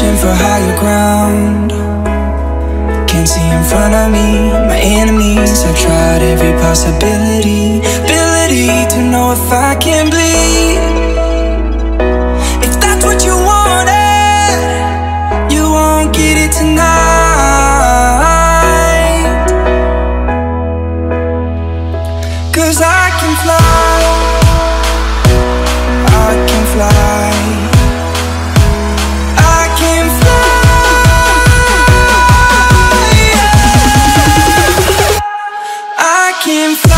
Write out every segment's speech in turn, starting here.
searching for higher ground. Can't see in front of me, my enemies. I've tried every possibility, ability to know if I can bleed. If that's what you wanted, you won't get it tonight. 'Cause I can fly, I can fly, I can fly, yeah. I can fly.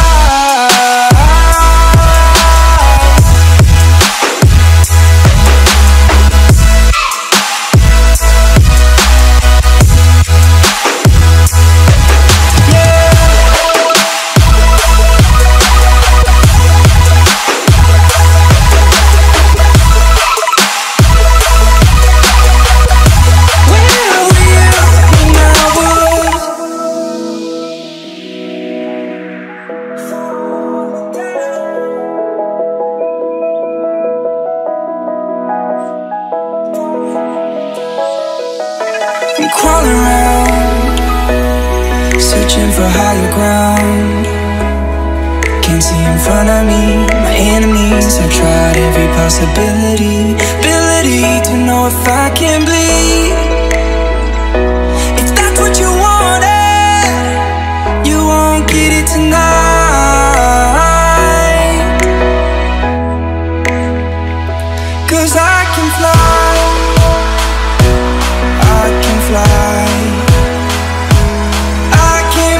I'm crawling around, searching for higher ground. Can't see in front of me, my enemies. I've tried every possibility, ability to know if I can bleed. If that's what you wanted, you won't get it tonight. 'Cause I can fly, I can fly, I can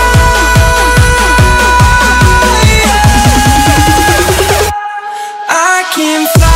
fly, yeah. I can fly.